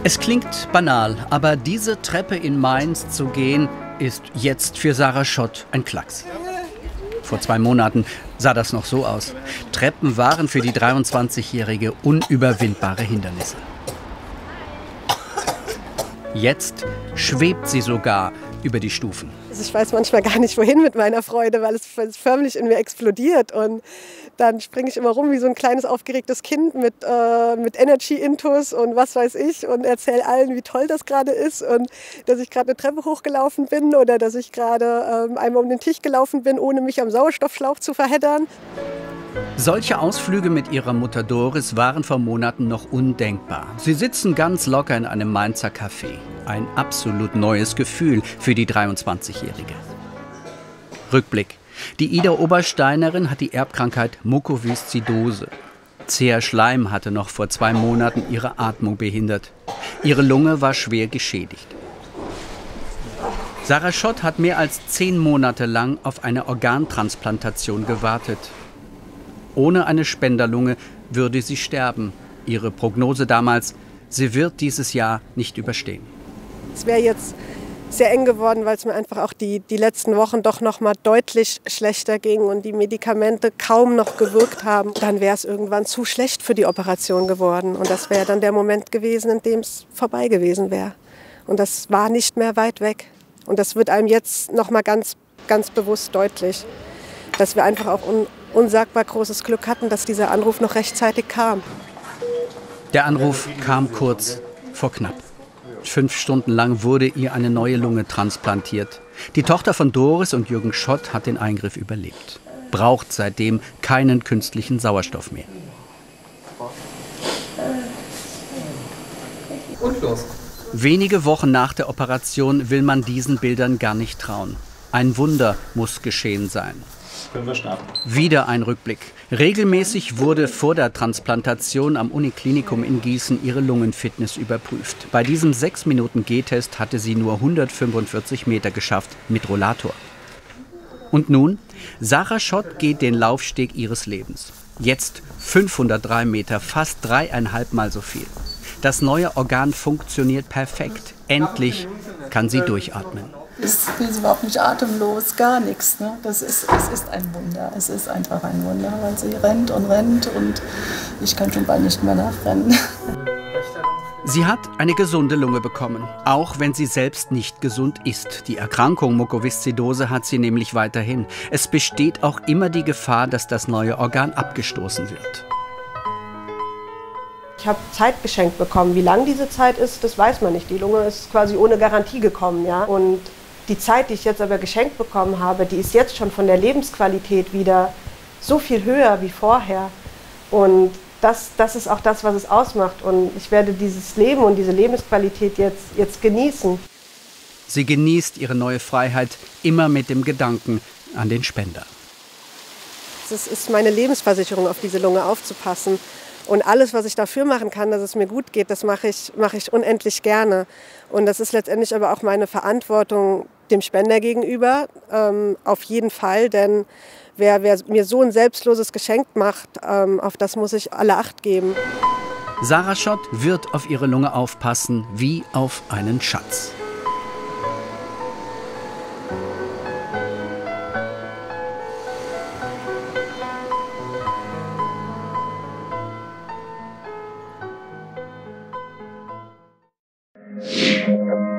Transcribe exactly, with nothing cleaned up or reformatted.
Es klingt banal, aber diese Treppe in Mainz zu gehen, ist jetzt für Sarah Schott ein Klacks. Vor zwei Monaten sah das noch so aus. Treppen waren für die dreiundzwanzigjährige unüberwindbare Hindernisse. Jetzt schwebt sie sogar über die Stufen. Also ich weiß manchmal gar nicht, wohin mit meiner Freude, weil es, weil es förmlich in mir explodiert. Und dann springe ich immer rum wie so ein kleines aufgeregtes Kind mit, äh, mit Energy-Intus und was weiß ich und erzähle allen, wie toll das gerade ist und dass ich gerade eine Treppe hochgelaufen bin oder dass ich gerade ähm, einmal um den Tisch gelaufen bin, ohne mich am Sauerstoffschlauch zu verheddern. Solche Ausflüge mit ihrer Mutter Doris waren vor Monaten noch undenkbar. Sie sitzen ganz locker in einem Mainzer Café. Ein absolut neues Gefühl für die dreiundzwanzigjährige. Rückblick. Die Ida Obersteinerin hat die Erbkrankheit Mukoviszidose. Zäher Schleim hatte noch vor zwei Monaten ihre Atmung behindert. Ihre Lunge war schwer geschädigt. Sarah Schott hat mehr als zehn Monate lang auf eine Organtransplantation gewartet. Ohne eine Spenderlunge würde sie sterben. Ihre Prognose damals: sie wird dieses Jahr nicht überstehen. Es wäre jetzt sehr eng geworden, weil es mir einfach auch die, die letzten Wochen doch noch mal deutlich schlechter ging und die Medikamente kaum noch gewirkt haben. Dann wäre es irgendwann zu schlecht für die Operation geworden. Und das wäre dann der Moment gewesen, in dem es vorbei gewesen wäre. Und das war nicht mehr weit weg. Und das wird einem jetzt noch mal ganz, ganz bewusst deutlich, dass wir einfach auch un unsagbar großes Glück hatten, dass dieser Anruf noch rechtzeitig kam. Der Anruf kam kurz vor knapp. Fünf Stunden lang wurde ihr eine neue Lunge transplantiert. Die Tochter von Doris und Jürgen Schott hat den Eingriff überlebt. Braucht seitdem keinen künstlichen Sauerstoff mehr. Und los. Wenige Wochen nach der Operation will man diesen Bildern gar nicht trauen. Ein Wunder muss geschehen sein. Können wir starten. Wieder ein Rückblick. Regelmäßig wurde vor der Transplantation am Uniklinikum in Gießen ihre Lungenfitness überprüft. Bei diesem sechs Minuten G-Test hatte sie nur hundertfünfundvierzig Meter geschafft mit Rollator. Und nun? Sarah Schott geht den Laufsteg ihres Lebens. Jetzt fünfhundertdrei Meter, fast dreieinhalb Mal so viel. Das neue Organ funktioniert perfekt. Endlich kann sie durchatmen. Ist, ist überhaupt nicht atemlos, gar nichts. Ne? Das ist, es ist ein Wunder. Es ist einfach ein Wunder, weil sie rennt und rennt und ich kann schon bald nicht mehr nachrennen. Sie hat eine gesunde Lunge bekommen, auch wenn sie selbst nicht gesund ist. Die Erkrankung Mukoviszidose hat sie nämlich weiterhin. Es besteht auch immer die Gefahr, dass das neue Organ abgestoßen wird. Ich habe Zeit geschenkt bekommen. Wie lang diese Zeit ist, das weiß man nicht. Die Lunge ist quasi ohne Garantie gekommen, ja. Und die Zeit, die ich jetzt aber geschenkt bekommen habe, die ist jetzt schon von der Lebensqualität wieder so viel höher wie vorher. Und das, das ist auch das, was es ausmacht. Und ich werde dieses Leben und diese Lebensqualität jetzt, jetzt genießen. Sie genießt ihre neue Freiheit immer mit dem Gedanken an den Spender. Es ist meine Lebensversicherung, auf diese Lunge aufzupassen. Und alles, was ich dafür machen kann, dass es mir gut geht, das mache ich, mache ich unendlich gerne. Und das ist letztendlich aber auch meine Verantwortung dem Spender gegenüber, ähm, auf jeden Fall. Denn wer, wer mir so ein selbstloses Geschenk macht, ähm, auf das muss ich alle Acht geben. Sarah Schott wird auf ihre Lunge aufpassen wie auf einen Schatz. Ja.